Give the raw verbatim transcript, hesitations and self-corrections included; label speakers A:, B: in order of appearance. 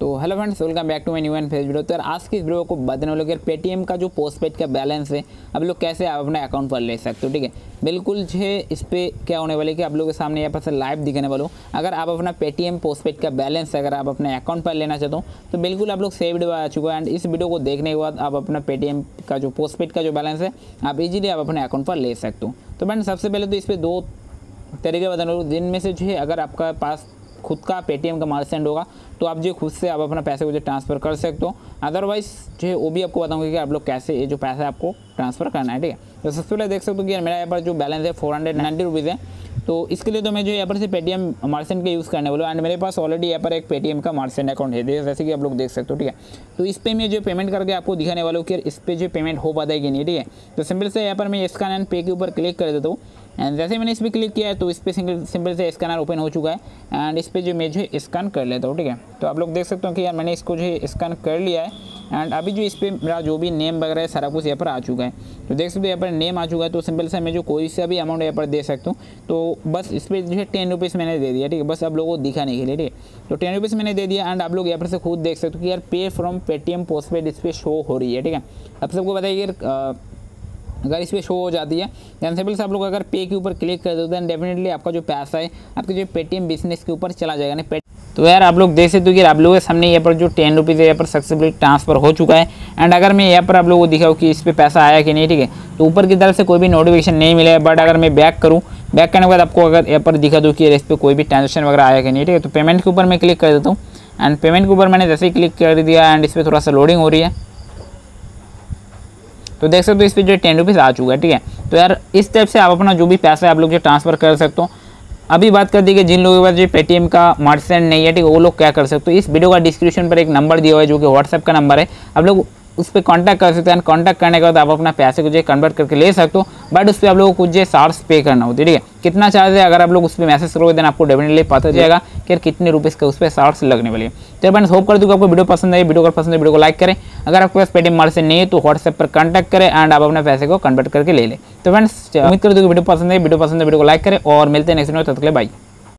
A: तो hello friends, welcome back to my new end face video. तो यार आज की इस वीडियो को बताने वाले कि पेटीएम का जो पोस्टपेड का बैलेंस है आप लोग कैसे आप अपने अकाउंट पर ले सकते हो। ठीक है, बिल्कुल है इस पर क्या होने वाले कि आप लोगों के सामने यहाँ पर से लाइव दिखाने वालों। अगर आप अपना पेटीएम पोस्टपेड का बैलेंस अगर आप अपने अकाउंट पर लेना चाहते हो तो बिल्कुल आप लोग सेव वीडियो आ चुका है एंड इस वीडियो को देखने के बाद आप अपना पेटीएम का जो पोस्टपेड का जो बैलेंस है आप इजीली आप अपने अकाउंट पर ले सकते हो। तो फ्रेंड सबसे पहले तो इस पर दो तरीके बताने वाले, जिनमें से जो है अगर आपका पास खुद का पेटीएम का मर्चेंट होगा तो आप जो खुद से आप अपना पैसे को जो ट्रांसफ़र कर सकते हो। अदरवाइज जो है वो भी आपको बताऊंगा कि आप लोग कैसे ये जो पैसा है आपको ट्रांसफ़र करना है। ठीक है, तो सबसे पहले देख सकते हो कि यार मेरा यहाँ पर जो बैलेंस है फोर हंड्रेड नाइन्टी रुपीज़ है। तो इसके लिए तो मैं जो यहाँ पर से पेटीएम मर्चेंट का यूज़ करने वाला हूँ एंड मेरे पास ऑलरेडी यहाँ पर एक पेटीएम का मर्चेंट अकाउंट है जैसे कि आप लोग देख सकते हो। ठीक है, तो इस पर मैं जो पेमेंट करके आपको दिखाने वाला हूँ कि इस पर जो पेमेंट हो पाता है कि नहीं। ठीक है, तो सिंपल से यहाँ पर मैं स्कैन एंड पे के ऊपर क्लिक कर देता हूँ एंड जैसे मैंने इस पर क्लिक किया है तो इस पर सिंगल सिंपल से स्कैनर ओपन हो चुका है एंड इस पर जो मैं जो है स्कैन कर लेता हूँ। ठीक है, तो आप लोग देख सकते हो कि यार मैंने इसको जो है स्कैन कर लिया है एंड अभी जो इस पर मेरा जो भी नेम वगैरह है सारा कुछ यहाँ पर आ चुका है। तो देख सकते हो यहाँ पर नेम आ चुका है। तो सिंपल से मैं जो कोई सा भी अमाउंट यहाँ पर दे सकता हूँ। तो बस इस पर जो है टेन रुपीज़ मैंने दे दिया। ठीक है, बस आप लोगों को दिखाने के लिए। ठीक है, तो टेन रुपीज़ मैंने दे दिया एंड आप लोग यहाँ पर से खुद देख सकते हो कि यार पे फ्रॉम पेटीएम पोस्टपेड इस पर शो हो रही है। ठीक है, अब सबको बताइए अगर इस पर शो हो जाती है दैन सिंपल से आप लोग अगर पे के ऊपर क्लिक कर दो दैन डेफिनेटली आपका जो पैसा है आपके जो पेटीएम बिजनेस के ऊपर चला जाएगा नहीं। तो यार आप लोग देख सकते हो कि आप लोगों के सामने यहाँ पर जो टेन रुपीज़ है यहाँ पर सक्सेसफुली ट्रांसफर हो चुका है एंड अगर मैं यहाँ पर आप लोगों को दिखाऊँ कि इस पर पैसा आया कि नहीं। ठीक है, तो ऊपर की तरफ से कोई भी नोटिफिकेशन नहीं मिला, बट अगर मैं बैक करूँ बैक करने के बाद आपको अगर यहाँ पर दिखा दूँ कि इस पर कोई भी ट्रांजेक्शन वगैरह आया कि नहीं। ठीक है, तो पेमेंट के ऊपर मैं क्लिक कर देता हूँ एंड पेमेंट के ऊपर मैंने जैसे ही क्लिक कर दिया एंड इस पर थोड़ा सा लोडिंग हो रही है तो देख सकते हो इस पर जो टेन रुपीज़ आ चुका है। ठीक है, तो यार इस टाइप से आप अपना जो भी पैसा है आप लोग जो ट्रांसफ़र कर सकते हो। अभी बात कर दी कि जिन लोगों के पास जो पेटीएम का मर्चेंट नहीं है, ठीक है, वो लोग क्या कर सकते हो। इस वीडियो का डिस्क्रिप्शन पर एक नंबर दिया हुआ है जो कि व्हाट्सएप का नंबर है, आप लोग उस पर कांटेक्ट कर सकते हैं। कॉन्टैक्ट करने के बाद आप अपना पैसे को जो कन्वर्ट करके ले सकते हो, बट उस पर आप लोगों को कुछ जो चार्ज पे करना होता है। ठीक है, कितना चार्ज है अगर आप लोग उस पर मैसेज करोगे देन आपको डेफिनेटली पता चलेगा कि यार कितने रुपीज़ का उस पर चार्ज लगने वाली है। तो फ्रेंड्स होप कर दूँ कि आपको वीडियो पसंद है। वीडियो को पसंद है वीडियो को लाइक करें। अगर आपके पास पेटीएम मर्चेंट नहीं है तो व्हाट्सएप पर कॉन्टैक्ट करें एंड आप अपने पैसे को कन्वर्ट करके ले लें। तो फ्रेंड्स उम्मीद कर दूँ कि वीडियो पसंद है। वीडियो पसंद है वीडियो को लाइक करें और मिलते हैं नेक्स्ट वीडियो, तब तक के लिए बाय।